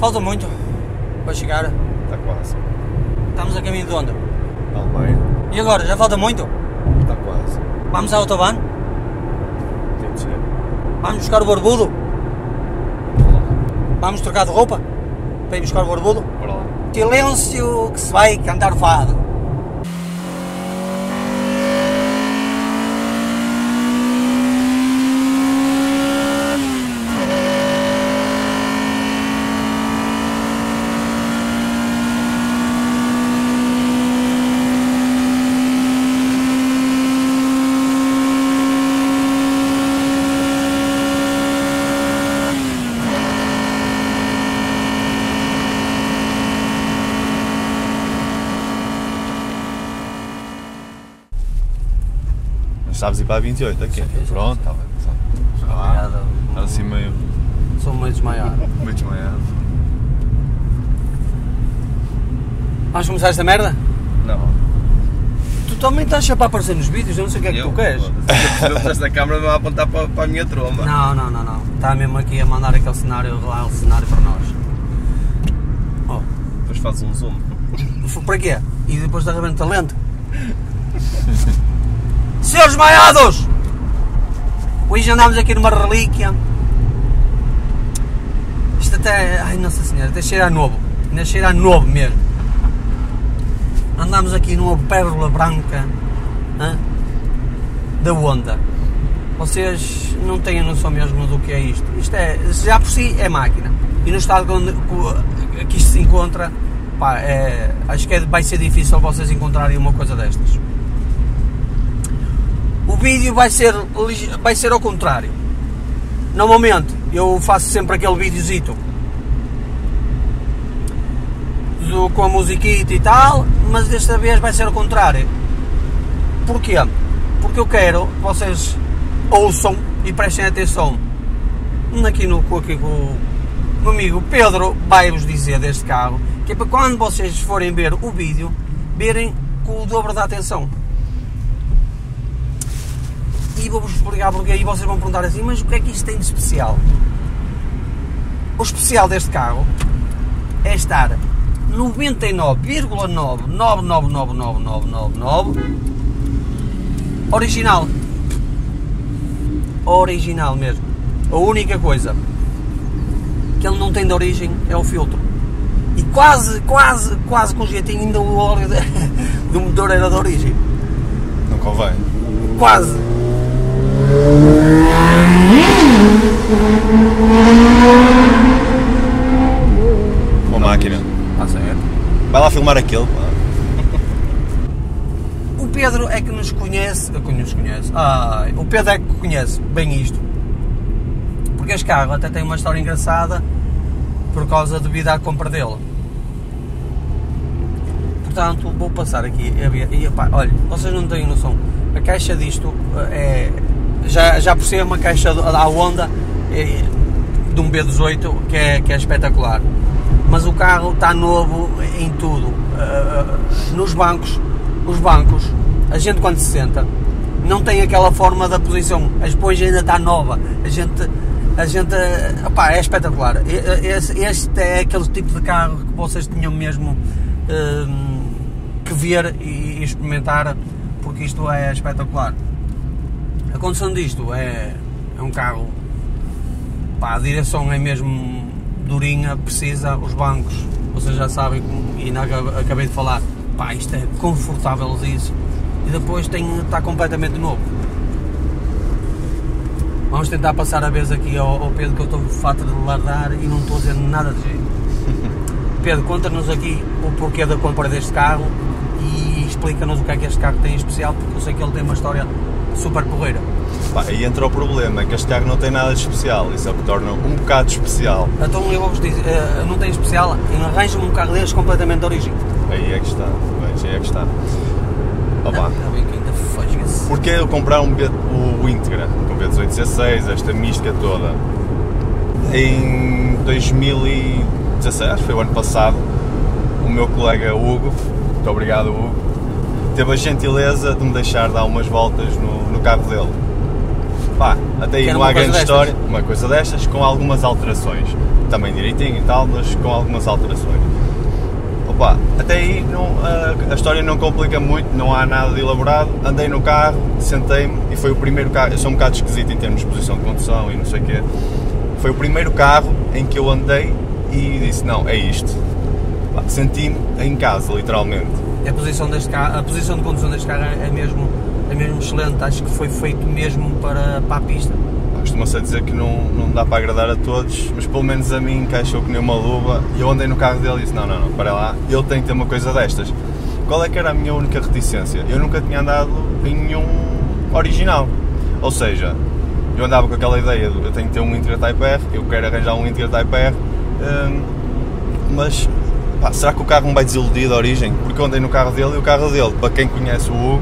Falta muito para chegar. Está quase. Estamos a caminho de onde? Almeida. E agora? Já falta muito? Está quase. Vamos à autobahn? Tem de ser. Vamos buscar o barbudo? Bora lá. Vamos trocar de roupa? Para ir buscar o barbudo? Bora lá. Silêncio que se vai cantar o fado. Sabes ir para a 28 aqui? Pronto, está bem. Obrigado. Assim meio Sou meio desmaiado. desmaiado. Vamos começar esta merda? Não. Tu também estás sempre a aparecer nos vídeos, eu não sei o que é que tu queres. Se eu pusesse a câmera não vai apontar para a minha tromba. Não. Está mesmo aqui a mandar aquele cenário, lá o cenário para nós. Oh, Depois fazes um zoom. para quê? E depois de arrebenta lento. Senhores maiados! Hoje andámos aqui numa relíquia. Isto até... Ai, Nossa Senhora, até cheira a novo. Ainda cheira a novo mesmo. Andámos aqui numa pérola branca, hein, da onda. Vocês não têm a noção mesmo do que é isto. Isto é, já por si é máquina. E no estado que isto se encontra, pá, acho que vai ser difícil vocês encontrarem uma coisa destas. O vídeo vai ser ao contrário. Normalmente eu faço sempre aquele videozito com a musiquita e tal, mas desta vez vai ser ao contrário. Porquê? Porque eu quero que vocês ouçam e prestem atenção aqui com o meu amigo Pedro vai-vos dizer deste carro, que é para quando vocês forem ver o vídeo, verem com o dobro da atenção. E vou-vos explicar porque aí vocês vão perguntar assim, mas o que é que isto tem de especial? O especial deste carro é estar 99,999999 original mesmo. A única coisa que ele não tem de origem é o filtro. E quase com jeitinho ainda o óleo do motor era de origem. Não convém. Quase. Uma máquina. Está certo. Vai lá filmar aquele. O Pedro é que nos conhece. O Pedro é que conhece bem isto. Porque este carro até tem uma história engraçada por causa devido à compra dele. Portanto, vou passar aqui a ver. E, opa, olha, vocês não têm noção. A caixa disto é. Já por ser uma caixa da Honda de um B18 que é espetacular. Mas o carro está novo em tudo. Nos bancos, os bancos, a gente quando se senta, não tem aquela forma da posição. A esponja ainda está nova. A gente opá, é espetacular. Este é aquele tipo de carro que vocês tinham mesmo que ver e experimentar, porque isto é espetacular. A condição disto é um carro, pá, a direção é mesmo durinha, precisa, os bancos, vocês já sabem, e acabei de falar, pá, isto é confortável disso, e depois está completamente novo. Vamos tentar passar a vez aqui ao Pedro, que eu estou farto de ladrar e não estou a dizer nada de jeito. Pedro, conta-nos aqui o porquê da compra deste carro e explica-nos o que é que este carro tem em especial, porque eu sei que ele tem uma história super porreira. Pá, aí entra o problema, é que este carro não tem nada de especial, isso é o que torna um bocado especial. Então eu vou-vos dizer, não tem especial, arranjo-me um carro destes completamente de origem. Aí é que está, bem, aí é que está. Opa. Está bem que ainda fosga-se. Porquê eu comprar o Integra, com o B18C6, esta mística toda? Em 2016, acho que foi o ano passado, o meu colega Hugo, muito obrigado Hugo, teve a gentileza de me deixar dar umas voltas no carro dele. Pá, até aí não há grande história, uma coisa destas, com algumas alterações. também direitinho e tal, mas com algumas alterações. Opa, até aí a história não complica muito, não há nada de elaborado. Andei no carro, sentei-me e foi o primeiro carro. Eu sou um bocado esquisito em termos de posição de condução e não sei o quê. Foi o primeiro carro em que eu andei e disse: não, é isto. Senti-me em casa, literalmente. A posição de condução deste carro é mesmo excelente, acho que foi feito mesmo para a pista. Costuma-se dizer que não dá para agradar a todos, mas pelo menos a mim encaixou que nem uma luva. E eu andei no carro dele e disse: não, para lá, ele tem que ter uma coisa destas. Qual é que era a minha única reticência? Eu nunca tinha andado em nenhum original. Ou seja, eu andava com aquela ideia de eu tenho que ter um Integra Type R, eu quero arranjar um Integra Type R, mas será que o carro me vai desiludir da origem? Porque eu andei no carro dele e o carro dele, para quem conhece o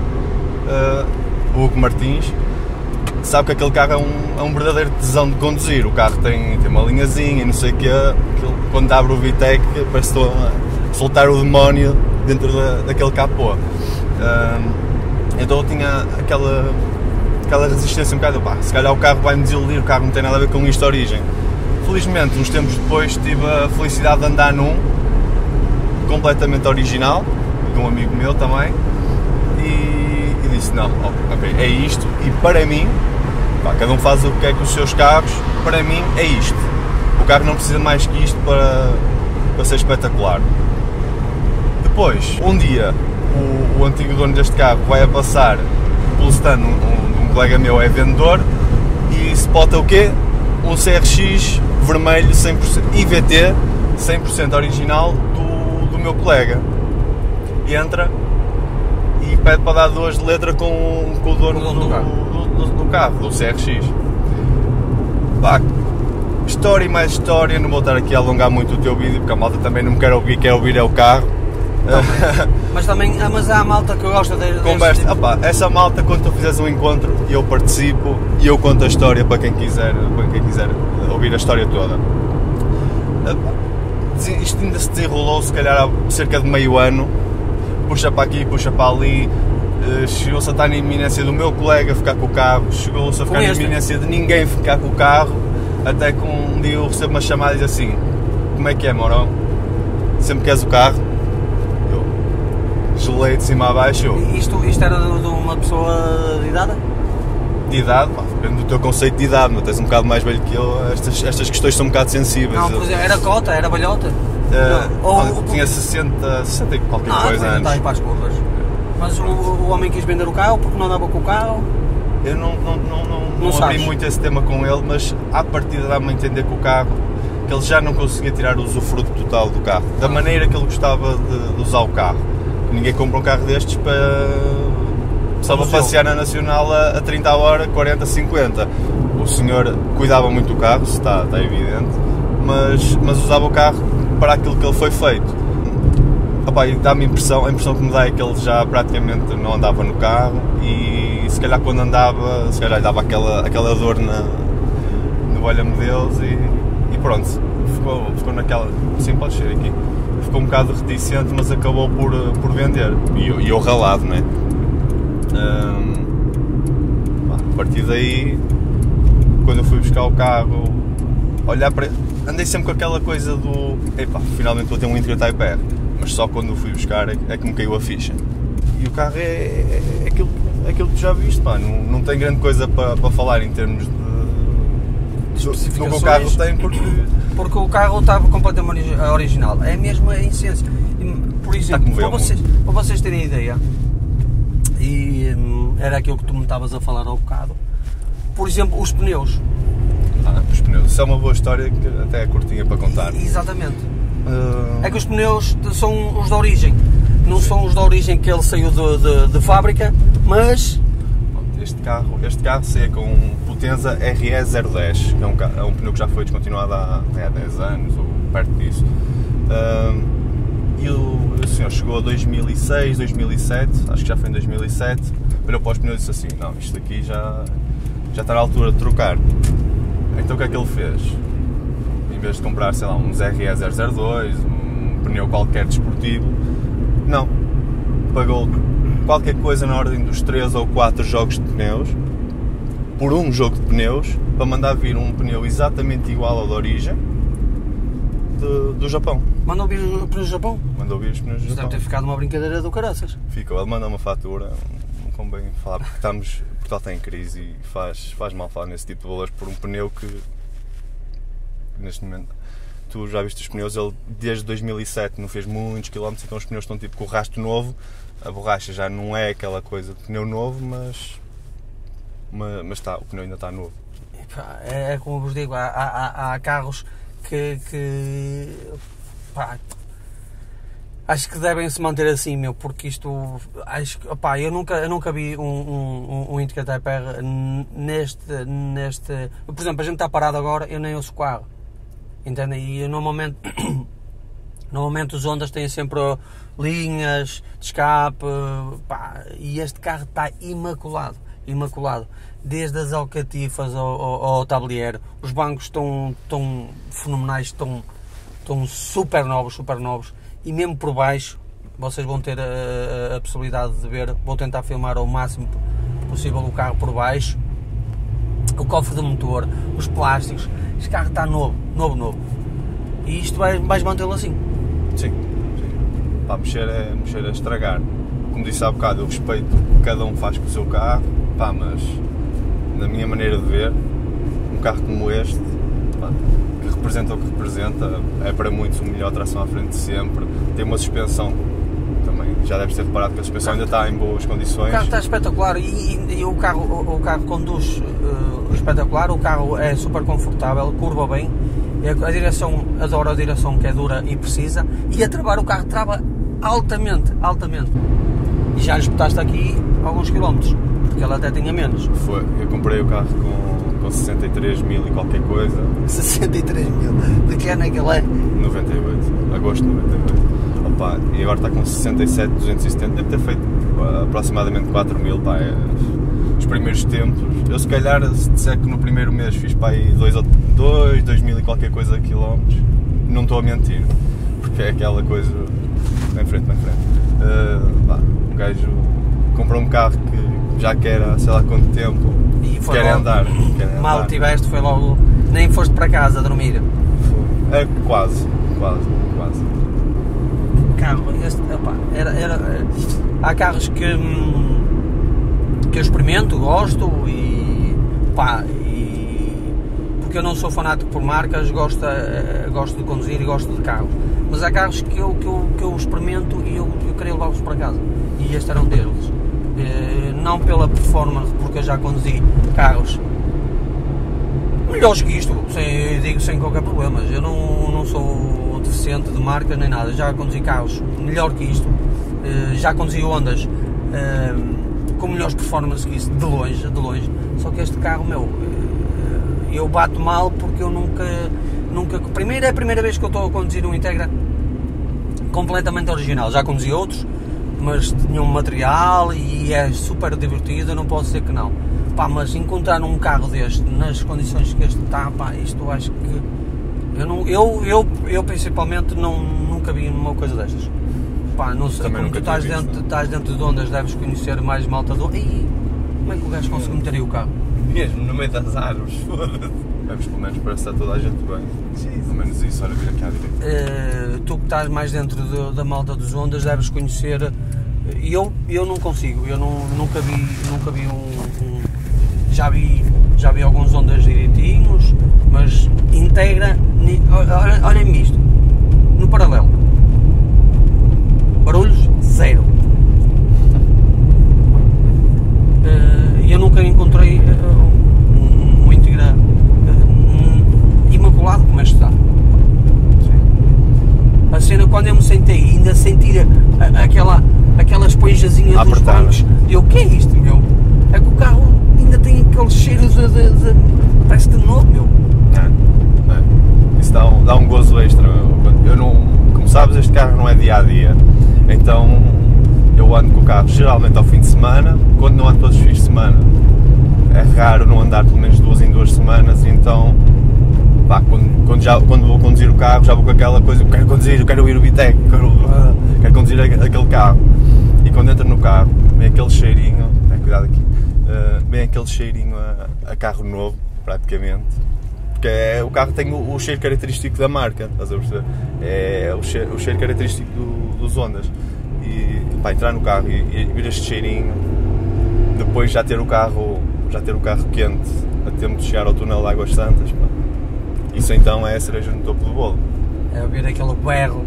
Hugo Martins, sabe que aquele carro é um verdadeiro tesão de conduzir. O carro tem uma linhazinha, não sei o quê, quando abre o VTEC parece que estou a soltar o demónio dentro daquele capô. Então eu tinha aquela resistência um bocado, se calhar o carro vai-me desiludir, o carro não tem nada a ver com isto de origem. Felizmente, uns tempos depois, tive a felicidade de andar num completamente original, de um amigo meu também, e disse: não, ok, é isto, e para mim, cada um faz o que quer com os seus carros, para mim é isto. O carro não precisa mais que isto para ser espetacular. Depois, um dia, o antigo dono deste carro vai a passar pelo stand, um colega meu é vendedor, e spota o quê? Um CRX vermelho 100% IVT, 100% original do meu colega. E entra e pede para dar 2 de letra com o dono do carro, do CRX. História e mais história, não vou estar aqui a alongar muito o teu vídeo, porque a malta também não me quer ouvir é o carro. Mas há a malta que gosta de conversa. Essa malta, quando tu fizeres um encontro, eu participo e eu conto a história para quem quiser ouvir a história toda. Isto ainda se desenrolou se calhar há cerca de meio ano, puxa para aqui, puxa para ali, chegou-se a estar na iminência do meu colega ficar com o carro, chegou-se a ficar na iminência de ninguém ficar com o carro, até que um dia eu recebo uma chamada e diz assim: como é que é, Mourão? Sempre queres o carro? Eu gelei de cima a baixo. Isto era de uma pessoa de idade? De idade, depende do teu conceito de idade, mas tens um bocado mais velho que eu, estas questões são um bocado sensíveis. Não, por exemplo, era cota, era balhota? Tinha 60 e qualquer coisa anos. Não, para as curvas. Mas o homem quis vender o carro porque não andava com o carro? Eu não abri muito esse tema com ele, mas à partida dá-me a entender que o carro, que ele já não conseguia tirar o usufruto total do carro, da maneira que ele gostava de usar o carro. Ninguém compra um carro destes só para passear na Nacional a 30 a hora, 40, 50. O senhor cuidava muito do carro, está evidente, mas usava o carro para aquilo que ele foi feito. E dá-me a impressão que me dá é que ele já praticamente não andava no carro e se calhar quando andava, se calhar lhe dava aquela dor no olho-me Deus e pronto, ficou naquela, sim, pode ser aqui, ficou um bocado reticente, mas acabou por vender e eu ralado, não é? A partir daí, quando eu fui buscar o carro, andei sempre com aquela coisa do finalmente vou ter um Integra Type R, mas só quando o fui buscar é que me caiu a ficha. E o carro é aquilo que tu já viste, não tem grande coisa para falar em termos de do que o carro tem, porque o carro estava completamente original, é mesmo a essência. Por exemplo, para vocês terem ideia, e era aquilo que tu me estavas a falar há um bocado, por exemplo, os pneus. Os pneus, isso é uma boa história que até é curtinha para contar. Exatamente. É que os pneus são os de origem, não são os de origem que ele saiu de fábrica, mas... Este carro saía com um Potenza RE010, que é um pneu que já foi descontinuado há 10 anos, ou perto disso. E o senhor chegou a 2006, 2007, acho que já foi em 2007, olhou para os pneus e disse assim: não, isto aqui já está na altura de trocar. Então o que é que ele fez? Em vez de comprar, sei lá, uns RE002, um pneu qualquer desportivo, não, pagou qualquer coisa na ordem dos 3 ou 4 jogos de pneus, por um jogo de pneus, para mandar vir um pneu exatamente igual ao da origem, do Japão. Mandou vir os pneus do Japão? Mandou vir os pneus do Isso Japão. deve ter ficado uma brincadeira do caraças. Ficou, ele mandou uma fatura, não convém falar, porque Portugal está em crise e faz mal falar nesse tipo de valores por um pneu que, neste momento, tu já viste os pneus, ele desde 2007 não fez muitos quilómetros, então os pneus estão tipo com o rastro novo, a borracha já não é aquela coisa de pneu novo, mas o pneu ainda está novo. É como vos digo, há carros que pá, acho que devem se manter assim, meu, porque isto, acho que, opá, eu nunca vi um Indica Type R neste, por exemplo, a gente está parado agora, eu nem ouço o carro, entendem? E normalmente os Hondas têm sempre linhas de escape, pá, e este carro está imaculado, desde as alcatifas ao tablier, os bancos estão fenomenais, estão super novos, e mesmo por baixo, vocês vão ter a possibilidade de ver, vou tentar filmar ao máximo possível o carro por baixo, o cofre de motor, os plásticos, este carro está novo, e isto vais mantê-lo assim. Sim. Pá, mexer é estragar. Como disse há bocado, eu respeito o que cada um faz com o seu carro, pá, mas na minha maneira de ver, um carro como este, pá, que representa o que representa, é para muitos o melhor tração à frente de sempre, tem uma suspensão, também já deves ter reparado que a suspensão ainda está em boas condições. O carro está espetacular e o carro conduz espetacular, o carro é super confortável, curva bem, a direção, adoro a direção que é dura e precisa, e a travar o carro trava altamente, e já lhe espetaste aqui alguns quilómetros, porque ele até tinha menos. Eu comprei o carro com 63 mil e qualquer coisa. 63 mil? De que ano é que ele é? 98, agosto de 98. Opa, e agora está com 67.270, deve ter feito aproximadamente 4 mil, pá, os primeiros tempos. Eu se calhar, se disser que no primeiro mês fiz para aí 2 mil e qualquer coisa quilómetros, não estou a mentir, porque é aquela coisa, bem frente. Um gajo comprou um carro que já quer há sei lá quanto tempo, e quer andar. Mal tiveste, foi logo, nem foste para casa a dormir. É quase. Carro, este, opa, há carros que eu experimento, gosto porque eu não sou fanático por marcas, gosto de conduzir e gosto de carros, mas há carros que eu experimento e eu queria levá-los para casa, e este era um deles, não pela performance, porque eu já conduzi carros melhores que isto, sem qualquer problema, eu não sou deficiente de marcas nem nada, já conduzi carros melhor que isto, já conduzi Hondas com melhores performances que isso, de longe, só que este carro, eu bato mal porque eu nunca, primeiro é a primeira vez que eu estou a conduzir um Integra completamente original, já conduzi outros, mas tinha um material e é super divertido, eu não posso dizer que não, pá, mas encontrar um carro deste, nas condições que este está, pá, isto acho que, eu principalmente nunca vi uma coisa destas. Pá, não sei, como tu estás dentro de Hondas, deves conhecer mais malta do... Ih, como é que o gajo conseguiu meter aí o carro? Mesmo, no meio das árvores, foda-se. Mas pelo menos parece que está toda a gente bem. Sim. Pelo menos isso, olha, vir aqui à direita. Tu que estás mais dentro da malta dos Hondas, deves conhecer... Eu não consigo, eu nunca vi um... Já vi alguns Hondas direitinhos, mas Integra... Olhem-me isto, no paralelo. Barulhos, zero. Eu nunca encontrei um Integra imaculado como este está. A cena, quando eu me sentei, ainda sentir aquela esponjazinha dos bancos, eu, o que é isto, meu? É que o carro ainda tem aquele cheiro de parece de novo, meu. Isso dá um gozo extra. Como sabes, este carro não é dia a dia. Então eu ando com o carro geralmente ao fim de semana, quando não ando todos os fins de semana. É raro não andar pelo menos 2 em 2 semanas, então pá, quando vou conduzir o carro já vou com aquela coisa, eu quero conduzir, eu quero ir o Bitec, quero conduzir aquele carro. E quando entro no carro, vem aquele cheirinho, cuidado aqui, vem aquele cheirinho a carro novo, praticamente. Porque o carro tem o cheiro característico da marca, estás a perceber? É o cheiro característico dos Hondas. E pá, entrar no carro e vir este cheirinho, depois já ter o carro quente a tempo de chegar ao túnel de Águas Santas, pá. Isso então é a cereja no topo do bolo. É ouvir aquele berro.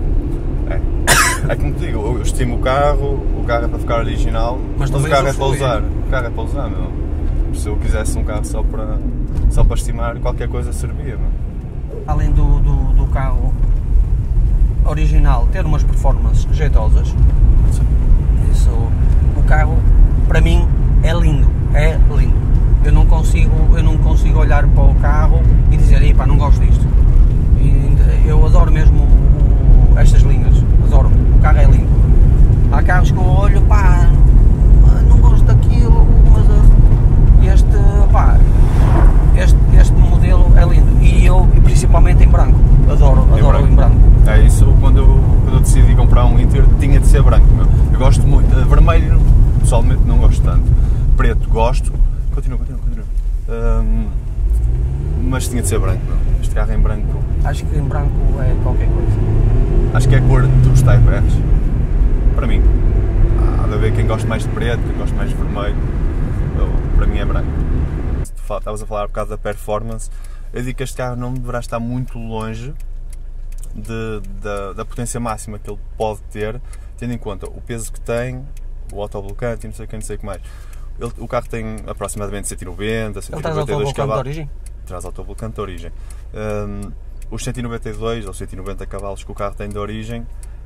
É como te digo, eu estimo o carro é para ficar original, mas o carro é para usar. O carro é para usar, meu. Se eu quisesse um carro só para estimar, qualquer coisa servia, meu. Além do carro original ter umas performances jeitosas, isso, o carro para mim é lindo. Eu não consigo olhar para o carro e dizer, ei pá, não gosto disto. Eu adoro mesmo estas linhas, adoro, o carro é lindo. Há carros que eu olho, pá, não gosto daquilo, mas este modelo é lindo. E principalmente em branco, adoro em branco. É isso, quando eu decidi comprar um Inter, tinha de ser branco, meu. Eu gosto muito, vermelho pessoalmente não gosto tanto, preto gosto, continua. Mas tinha de ser branco, meu. Este carro em branco. Acho que em branco é qualquer coisa. Acho que é a cor dos Type R's. Para mim. Há de haver quem goste mais de preto, quem goste mais de vermelho. Para mim é branco. Estavas a falar por causa da performance. Eu digo que este carro não deverá estar muito longe da potência máxima que ele pode ter, tendo em conta o peso que tem, o autoblocante e não sei o que mais. O carro tem aproximadamente 190, 192 cavalos. Traz autoblocante de origem. Os 192 ou 190 cavalos que o carro tem de origem,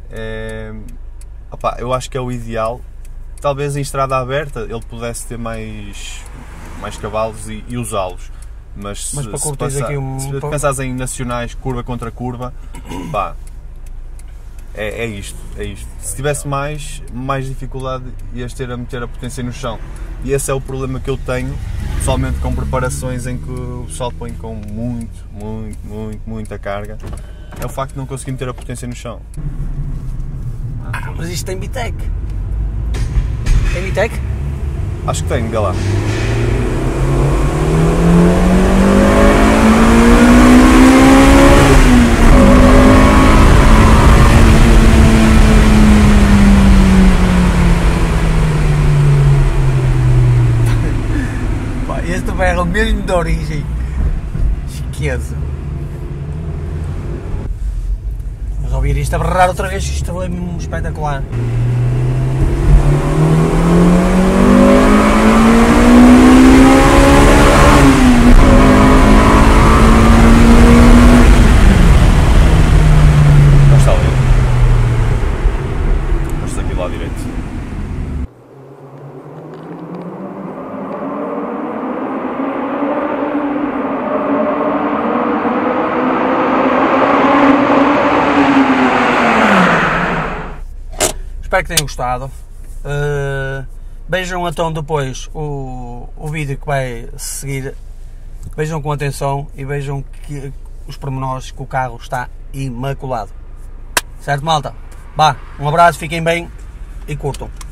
eu acho que é o ideal. Talvez em estrada aberta ele pudesse ter mais cavalos e usá-los. Mas se pensares em nacionais, curva contra curva, pá, é isto. Se tivesse mais dificuldade, ias ter a meter a potência no chão. E esse é o problema que eu tenho, pessoalmente com preparações em que o pessoal põe com muita carga. É o facto de não conseguir meter a potência no chão. Mas isto tem Bitec. Tem Bitec? Acho que tem, vê lá. Este berro mesmo de origem. Esqueça. Mas ouvir isto a berrar outra vez, isto é mesmo espetacular. Não está ali. Vamos aqui lá direito. Espero que tenham gostado. Vejam então depois o vídeo que vai seguir. Vejam com atenção e vejam que os pormenores, que o carro está imaculado. Certo, malta? Vá, um abraço, fiquem bem e curtam.